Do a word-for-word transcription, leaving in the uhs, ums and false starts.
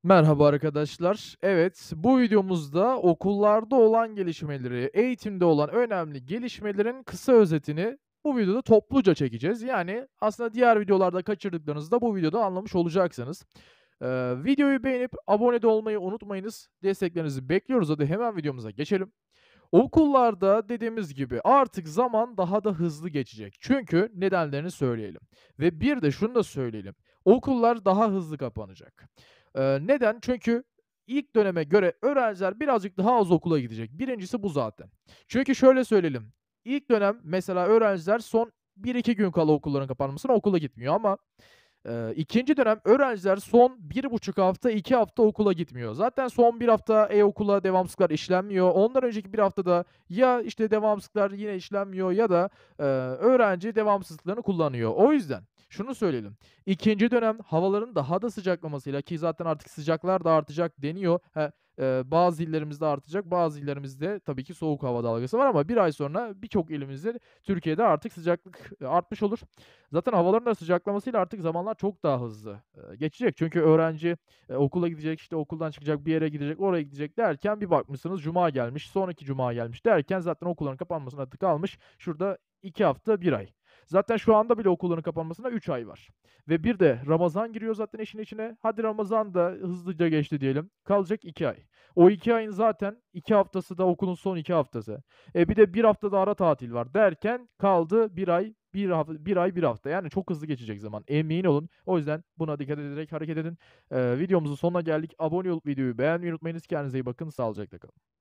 Merhaba arkadaşlar. Evet, bu videomuzda okullarda olan gelişmeleri, eğitimde olan önemli gelişmelerin kısa özetini bu videoda topluca çekeceğiz. Yani aslında diğer videolarda kaçırdıklarınızı da bu videoda anlamış olacaksınız. Eee, videoyu beğenip abone de olmayı unutmayınız. Desteklerinizi bekliyoruz. Hadi hemen videomuza geçelim. Okullarda dediğimiz gibi artık zaman daha da hızlı geçecek. Çünkü nedenlerini söyleyelim. Ve bir de şunu da söyleyelim. Okullar daha hızlı kapanacak. Eee, neden? Çünkü ilk döneme göre öğrenciler birazcık daha az okula gidecek. Birincisi bu zaten. Çünkü şöyle söyleyelim. İlk dönem mesela öğrenciler son bir iki gün kala okulların kapanmasına okula gitmiyor ama Eee, ikinci dönem öğrenciler son bir buçuk hafta, iki hafta okula gitmiyor. Zaten son bir hafta e-okula devamsızlıklar işlenmiyor. Ondan önceki bir haftada ya, işte, devamsızlıklar yine işlenmiyor ya da, eee, öğrenci devamsızlıklarını kullanıyor. O yüzden şunu söyleyelim, ikinci dönem havaların daha da sıcaklamasıyla ki zaten artık sıcaklar da artacak deniyor. He, eee, bazı illerimizde artacak, bazı illerimizde tabii ki soğuk hava dalgası var ama bir ay sonra birçok ilimizde Türkiye'de artık sıcaklık, eee, artmış olur. Zaten havaların da sıcaklamasıyla artık zamanlar çok daha hızlı, eee, geçecek. Çünkü öğrenci, eee, okula gidecek, işte, okuldan çıkacak, bir yere gidecek, oraya gidecek derken bir bakmışsınız cuma gelmiş, sonraki cuma gelmiş derken zaten okulların kapanmasına da kalmış şurada iki hafta, bir ay. Zaten şu anda bile okulların kapanmasına üç ay var ve bir de Ramazan giriyor zaten işin içine. Hadi Ramazan da hızlıca geçti diyelim, kalacak iki ay. O iki ayın zaten iki haftası da okulun son iki haftası. E, bir de bir hafta da ara tatil var derken kaldı bir ay, bir hafta bir ay, bir hafta. Yani çok hızlı geçecek zaman, emin olun. O yüzden buna dikkat ederek hareket edin. Eee, videomuzun sonuna geldik. Abone olup videoyu beğenmeyi unutmayınız. Kendinize iyi bakın. Sağlıcakla kalın.